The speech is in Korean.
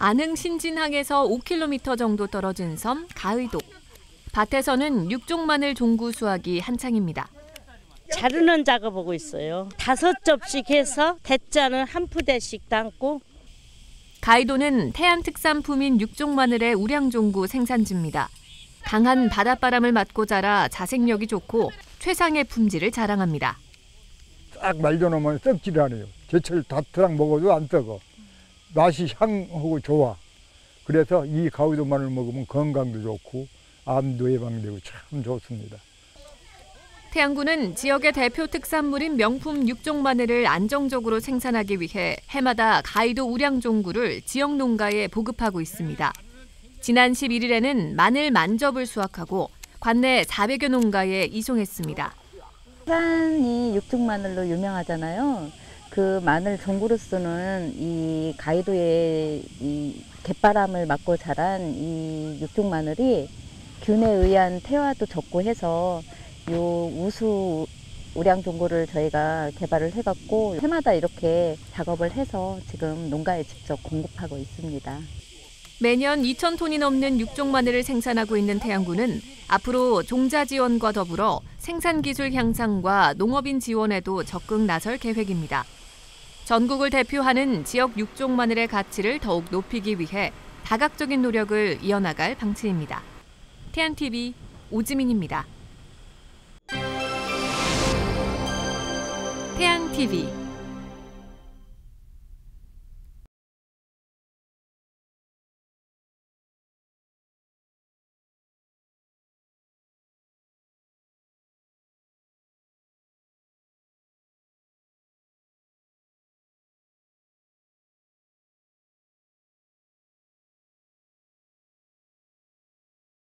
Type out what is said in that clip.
안흥 신진항에서 5km 정도 떨어진 섬 가의도. 밭에서는 육종 마늘 종구 수확이 한창입니다. 자르는 작업하고 있어요. 5접씩 해서 대자는 한 푸대씩 담고. 가의도는 태안 특산품인 육종 마늘의 우량 종구 생산지입니다. 강한 바닷바람을 맞고 자라 자생력이 좋고 최상의 품질을 자랑합니다. 딱 말려놓으면 썩질 않아요. 제철 다트랑 먹어도 안 썩어. 맛이 향하고 좋아. 그래서 이 가의도 마늘 먹으면 건강도 좋고 암도 예방되고 참 좋습니다. 태안군은 지역의 대표 특산물인 명품 육종 마늘을 안정적으로 생산하기 위해 해마다 가의도 우량 종구를 지역 농가에 보급하고 있습니다. 지난 11일에는 마늘 만접을 수확하고 관내 400여 농가에 이송했습니다. 태안이 육종 마늘로 유명하잖아요. 그 마늘 종구로 쓰는 이 가의도의 이 갯바람을 맞고 자란 이 육종 마늘이 균에 의한 태화도 적고 해서 요 우수 우량 종구를 저희가 개발을 해갖고 해마다 이렇게 작업을 해서 지금 농가에 직접 공급하고 있습니다. 매년 2,000톤이 넘는 육종 마늘을 생산하고 있는 태안군은 앞으로 종자 지원과 더불어 생산 기술 향상과 농업인 지원에도 적극 나설 계획입니다. 전국을 대표하는 지역 육종 마늘의 가치를 더욱 높이기 위해 다각적인 노력을 이어나갈 방침입니다. 태안TV 오지민입니다. 태안TV